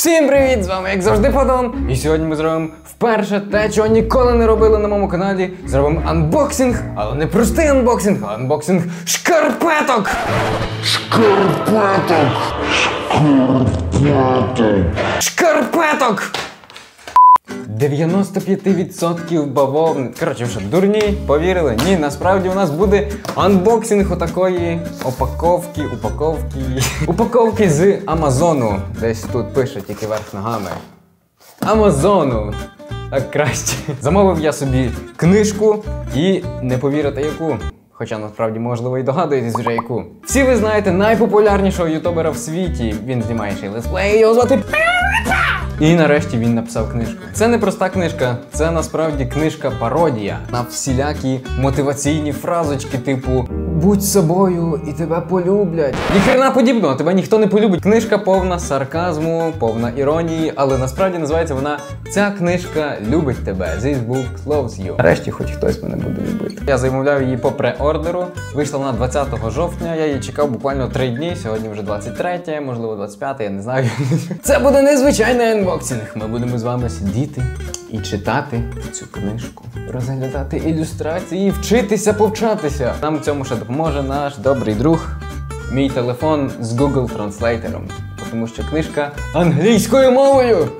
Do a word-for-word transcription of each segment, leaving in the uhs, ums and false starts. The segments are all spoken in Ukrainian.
Всім привіт! З вами, як завжди, Падон. І сьогодні ми зробимо вперше те, чого ніколи не робили на моєму каналі. Зробимо анбоксинг, але не простий анбоксинг, а анбоксинг шкарпеток! Шкарпеток! Шкарпеток! Шкарпеток! дев'яносто п'ять відсотків бавовни. Коротше, ви що, дурні? Повірили? Ні, насправді у нас буде анбоксинг отакої опаковки, упаковки, упаковки з Амазону. Десь тут пише, тільки верх ногами. Амазону. Так краще. Замовив я собі книжку і не повірите яку. Хоча насправді, можливо, і догадуєтесь вже яку. Всі ви знаєте найпопулярнішого ютубера в світі. Він знімає ще й летсплеї, його звати І нарешті він написав книжку. Це не проста книжка, це насправді книжка-пародія на всілякі мотиваційні фразочки типу «Будь собою і тебе полюблять». Ніхрена подібного, тебе ніхто не полюбить. Книжка повна сарказму, повна іронії, але насправді називається вона «Ця книжка любить тебе». This book loves you. Нарешті хоч хтось мене буде любити. Я замовляв її по преордеру, вийшла вона двадцятого жовтня, я її чекав буквально три дні, сьогодні вже двадцять третє, можливо двадцять п'яте, я не знаю. Це буде незвичайний анбоксинг. Ми будемо з вами сидіти і читати цю книжку, розглядати ілюстрації, вчитися повчатися. Нам в цьому ще допоможе наш добрий друг, мій телефон з Google Translator, тому що книжка англійською мовою.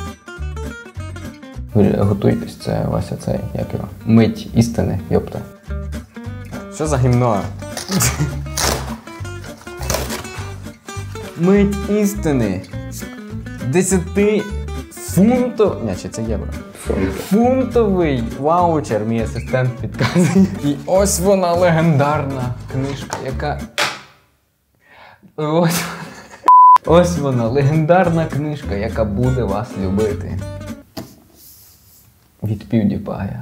Ви готуйтесь, це Вася цей, як його? Мить істини, йопта. Що за гімно? Мить істини. Десяти фунтов... Ні, чи це євро? Фунтовий ваучер, мій асистент підказує. І ось вона легендарна книжка, яка... Ось... Ось вона легендарна книжка, яка буде вас любити. Від PewDiePie.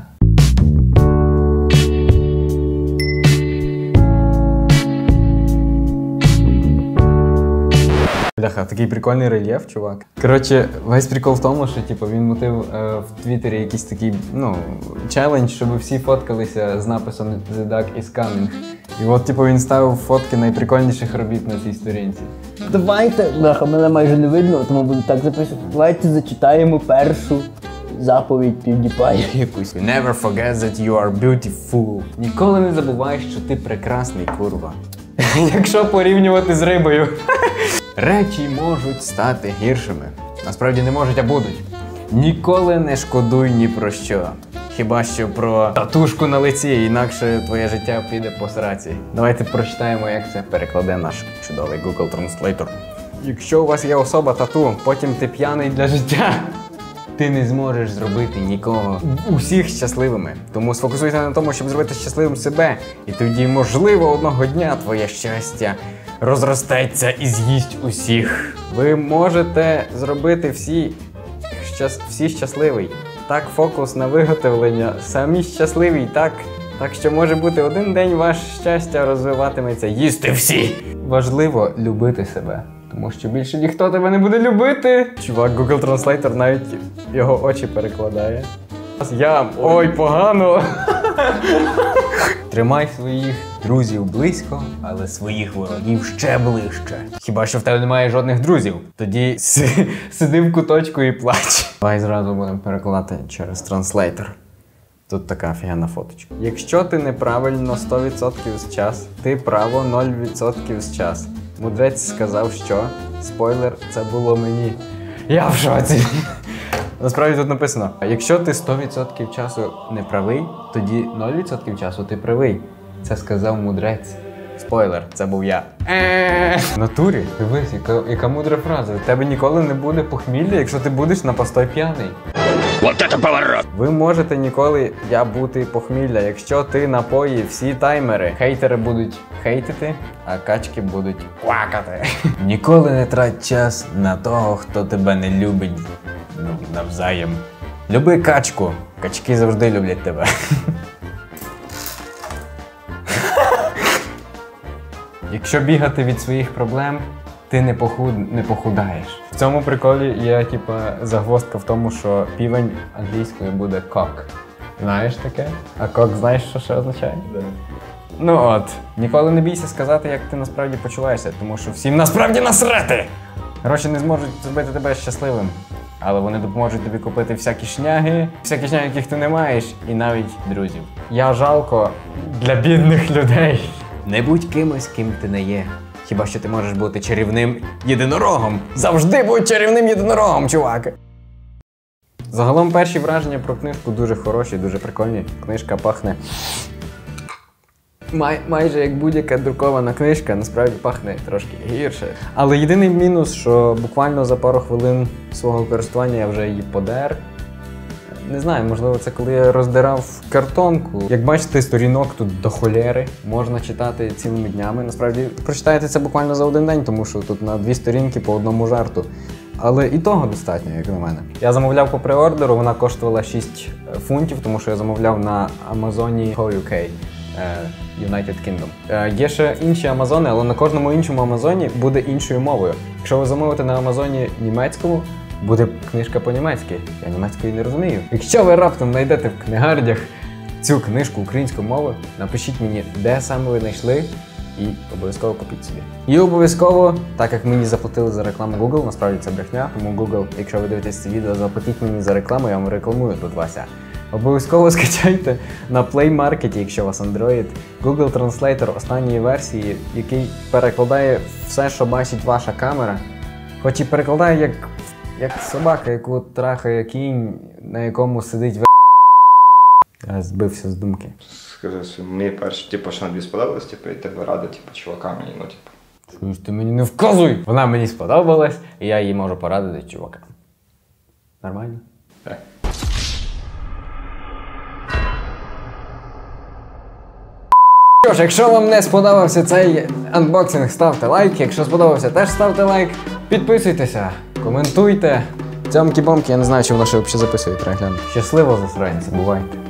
Бляха, такий прикольний рельєф, чувак. Коротше, весь прикол в тому, що типу, він мотив е, в Твіттері якийсь такий, ну, челендж, щоб всі фоткалися з написом «The duck is coming». І от, типу, він ставив фотки найприкольніших робіт на цій сторінці. Давайте, бляха, мене майже не видно, тому буду так записувати. Давайте зачитаємо першу заповідь PewDiePie. Якусь. Never forget that you are beautiful. Ніколи не забувай, що ти прекрасний, курва. Якщо порівнювати з рибою. Речі можуть стати гіршими. Насправді не можуть, а будуть. Ніколи не шкодуй ні про що. Хіба що про татушку на лиці, інакше твоє життя піде по сраці. Давайте прочитаємо, як це перекладе наш чудовий Google Translator. Якщо у вас є особа тату, потім ти п'яний для життя, ти не зможеш зробити нікого усіх щасливими. Тому сфокусуйся на тому, щоб зробити щасливим себе. І тоді, можливо, одного дня твоє щастя розростеться і з'їсть усіх. Ви можете зробити всі, щас, всі щасливий. Так, фокус на виготовлення. Самі щасливі, так. Так що може бути один день ваше щастя розвиватиметься їсти всі. Важливо любити себе. Тому що більше ніхто тебе не буде любити. Чувак, Google Translator навіть його очі перекладає. Я, ой, погано. Тримай своїх друзів близько, але своїх ворогів ще ближче. Хіба що в тебе немає жодних друзів. Тоді сиди в куточку і плач. Давай зразу будемо перекладати через транслейтер. Тут така офігенна фоточка. Якщо ти неправильно сто відсотків з час, ти право нуль відсотків з час. Мудрець сказав, що, спойлер, це було мені. Я в шоці. Насправді тут написано, якщо ти сто відсотків часу не правий, тоді нуль відсотків часу ти правий. Це сказав мудрець. Спойлер, це був я. В натурі, дивись, яка, яка мудра фраза. У тебе ніколи не буде похмілля, якщо ти будеш на постой п'яний. Вот это поворот! Ви можете ніколи я бути похмілля, якщо ти напої всі таймери. Хейтери будуть хейтити, а качки будуть плакати. Ніколи не трать час на того, хто тебе не любить. Ну, навзаєм. Люби качку. Качки завжди люблять тебе. Якщо бігати від своїх проблем, ти не, похуд... не похудаєш. В цьому приколі є, типа, загвоздка в тому, що півень англійською буде cock. Знаєш таке? А cock знаєш, що ще означає? Да. Ну от, ніколи не бійся сказати, як ти насправді почуваєшся, тому що всім насправді насрати! Гроші не зможуть зробити тебе щасливим, але вони допоможуть тобі купити всякі шняги, всякі шняги, яких ти не маєш, і навіть друзів. Я жалко для бідних людей. Не будь кимось, ким ти не є. Хіба що ти можеш бути чарівним єдинорогом. Завжди будь чарівним єдинорогом, чувак! Загалом перші враження про книжку дуже хороші, дуже прикольні. Книжка пахне Май, майже як будь-яка друкована книжка, насправді пахне трошки гірше. Але єдиний мінус, що буквально за пару хвилин свого користування я вже її подер. Не знаю, можливо, це коли я роздирав картонку. Як бачите, сторінок тут до холєри, можна читати цілими днями. Насправді, прочитаєте це буквально за один день, тому що тут на дві сторінки по одному жарту. Але і того достатньо, як на мене. Я замовляв по преордеру, вона коштувала шість фунтів, тому що я замовляв на Амазоні ю кей. United Kingdom. Є ще інші Амазони, але на кожному іншому Амазоні буде іншою мовою. Якщо ви замовите на Амазоні німецькому, буде книжка по-німецьки. Я німецької не розумію. Якщо ви раптом знайдете в книгарнях цю книжку українською мовою, напишіть мені, де саме ви знайшли, і обов'язково купіть собі. І обов'язково, так як мені заплатили за рекламу Google, насправді це брехня, тому Google, якщо ви дивитесь це відео, заплатіть мені за рекламу, я вам рекламую тут Вася. Обов'язково скачайте на Play Market, якщо у вас Android, Google Translator останньої версії, який перекладає все, що бачить ваша камера. Хоч і перекладає як, як собака, яку трахає кінь, на якому сидить в... Я збився з думки. Скажи, що мені перше, типу, що тобі сподобалось, типу, і тебе рада, типу, чувака мені, ну, типу. Чуєш, ти мені не вказуй! Вона мені сподобалась, і я їй можу порадити чувака. Нормально? Так. Що ж, якщо вам не сподобався цей анбоксинг, ставте лайк. Якщо сподобався, теж ставте лайк. Підписуйтеся, коментуйте. Цьомкі-бомки, я не знаю, чи воно ще взагалі записує, треба глянути. Щасливо, засранці, бувайте.